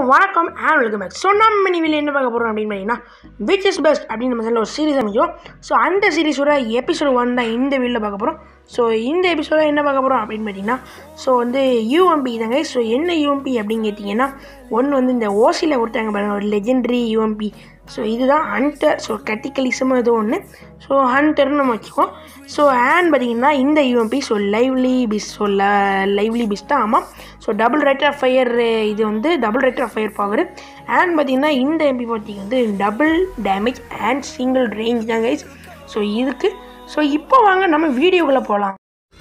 வணக்கம் and welcome back. So நம்ம இனிவில் என்ன பார்க்க போகிறோம் அப்படின்னு பார்த்தீங்கன்னா விச் இஸ் பெஸ்ட் அப்படின்னு நம்ம சேனலில் ஒரு சீரிஸ் அமைச்சோம். ஸோ அந்த சீரிஸோட எபிசோட் 1 தான் இந்த வீடியோவில் பார்க்க போகிறோம். ஸோ இந்த எபிசோடில் என்ன பார்க்க போகிறோம் அப்படின்னு பார்த்தீங்கன்னா வந்து யூஎம்பி தாங்க. ஸோ என்ன யூஎம்பி அப்படின்னு கேட்டிங்கன்னா ஒன்று இந்த ஓசியில் கொடுத்தாங்க பாருங்கள், ஒரு லெஜெண்டரி யூஎம்பி. ஸோ இதுதான் ஹண்டர். ஸோ கட்டிக்கலிசம் ஏதோ ஒன்று. ஸோ ஹண்டர்னு நம்ம வச்சுக்கோம். ஸோ அண்ட் பார்த்திங்கன்னா இந்த யூஎம்பி லைவ்லி பிஸ் தான். ஆமாம். So double rate of fire, இது double rate of fire power. And பார்த்திங்கன்னா இந்த எம்பி பார்த்திங்க double damage and single range தான் கைஸ். ஸோ இதுக்கு இப்போ வாங்க நம்ம வீடியோக்குள்ளே போகலாம்.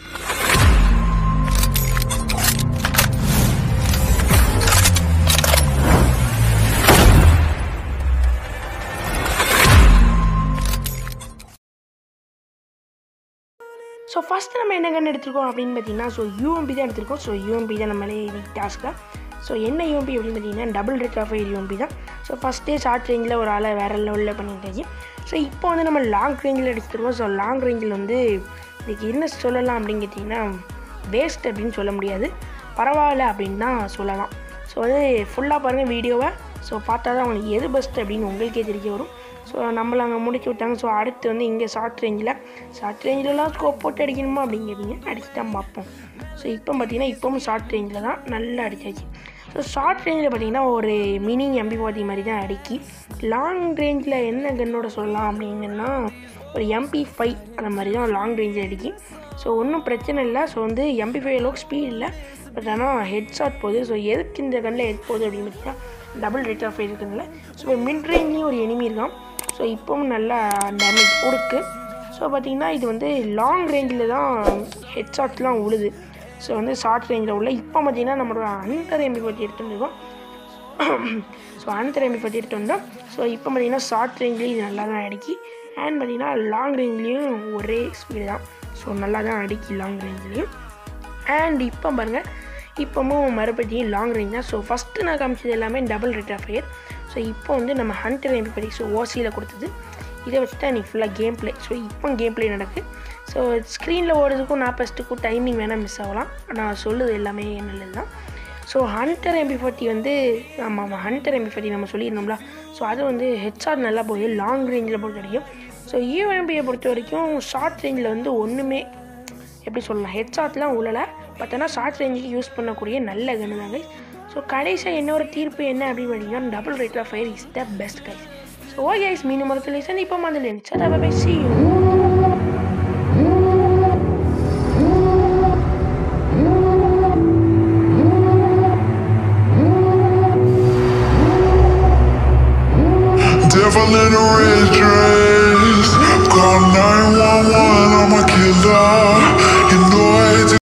ஸோ ஃபஸ்ட்டு நம்ம என்ன கன்று எடுத்துருக்கோம் அப்படின்னு பார்த்தீங்கன்னா யூஎம்பி தான் எடுத்துருக்கோம். யூஎம்பி தான் நம்மளே டாஸ்க்காக. என்ன யூஎம்பி அப்படின்னு பார்த்தீங்கன்னா double rate of fire UMP தான். ஃபஸ்ட்டே ஷார்ட் ரேஞ்சில் ஒரு ஆளை வேறு லெவலில் பண்ணிட்டாச்சு. இப்போ நம்ம லாங் ரேஞ்சில் எடுத்துருக்கோம். லாங் ரேஞ்சில் இதுக்கு என்ன சொல்லலாம் அப்படின்னு கேட்டிங்கன்னா வேஸ்ட் அப்படின்னு சொல்ல முடியாது, பரவாயில்ல அப்படின்னு தான் சொல்லலாம். ஃபுல்லாக பாருங்கள் வீடியோவை. பார்த்தா தான் உங்களுக்கு எது பெஸ்ட் அப்படின்னு உங்களுக்கே தெரிய வரும். நம்மளை அங்கே முடிச்சு விட்டாங்க. அடுத்து இங்கே ஷார்ட் ரேஞ்சிலலாம் ஸ்கோப் போட்டு அடிக்கணுமா அப்படின்னு கேட்டிங்க, அடிச்சு தான் பார்ப்போம். இப்போ பார்த்தீங்கன்னா இப்போவும் ஷார்ட் ரேஞ்சில் தான் நல்லா அடிச்சாச்சு. ஷார்ட் ரேஞ்சில் பார்த்தீங்கன்னா ஒரு மினி MP40 மாதிரி தான் அடிக்கி. லாங் ரேஞ்சில் என்ன கன்னோட சொல்லலாம் அப்படிங்கன்னா ஒரு MP5 அந்த மாதிரி தான் லாங் ரேஞ்சில் அடிக்கி. ஒன்றும் பிரச்சனை இல்லை. MP5 அளவுக்கு ஸ்பீட் இல்லை, பட் ஆனால் ஹெட் ஷாட் போகுது. எதுக்கு இந்த கண்ணில் ஹெட் போகுது அப்படின்னு பார்த்தீங்கன்னா டபுள் ரேட் ஆஃப் ஃபயர் இருக்குதுல்ல. மிட் ரேஞ்ச்லேயும் ஒரு எனிமி இருக்கான். இப்போவும் நல்லா டேமேஜ் கொடுக்கு. பார்த்திங்கன்னா இது லாங் ரேஞ்சில் தான் ஹெட் ஷாட்ஸ்லாம் உழுது. ஷார்ட் ரேஞ்சில் உள்ள இப்போ பார்த்திங்கன்னா நம்மளோட ஹண்டர் MP40 எடுத்துகிட்டு வந்திருக்கோம். ஹண்டர் MP40 எடுத்து வந்தோம். இப்போ பார்த்திங்கன்னா ஷார்ட் ரேஞ்சிலையும் இது நல்லா தான் அடிக்கி. அண்ட் பார்த்திங்கன்னா லாங் ரேஞ்ச்லேயும் ஒரே ஸ்பீடு தான். நல்லா தான் அடிக்கி லாங் ரேஞ்ச்லேயும். அண்ட் இப்போ பாருங்கள், இப்போவும் மறுபடியும் லாங் ரேஞ்ச் தான். ஃபஸ்ட்டு நான் காமிச்சது எல்லாமே டபுள் ரேட் ஆஃப் ஃபயர். இப்போ நம்ம ஹண்டர் MP40 ஓசியில் கொடுத்தது. இதை வச்சு தான் இன்றைக்கி ஃபுல்லாக கேம் ப்ளே. இப்போ கேம் ப்ளே நடக்குது. ஸ்க்ரீனில் ஓடுறதுக்கும் நான் ஃபஸ்ட்டுக்கும் டைமிங் வேணால் மிஸ் ஆகலாம். நான் சொல்லுது எல்லாமே நல்லது தான். ஹண்டர் MP40 ஆமாம் ஹண்டர் MP40 நம்ம சொல்லியிருந்தோம்ல. அது ஹெட்ஷாட் நல்லா போகுது, லாங் ரேஞ்சில் பொறுத்த வரைக்கும். யூஎம்பியை பொறுத்த வரைக்கும் ஷார்ட் ரேஞ்சில் ஒன்றுமே எப்படி சொல்லலாம், ஹெட்ஷாட்லாம் உள்ளலை, பட் ஆனால் ஷார்ட் ரேஞ்சுக்கு யூஸ் பண்ணக்கூடிய நல்ல கன்று தாங்க. கடைசியாக என்னோட தீர்ப்பு என்ன அப்படின்னு பார்த்தீங்கன்னா double rate of fire is the best guys. Okay guys, மீண்டும் ஒரு லிசன் இப்போ வந்து bye see you. Devil in a red dress, call 911, I'm a killer.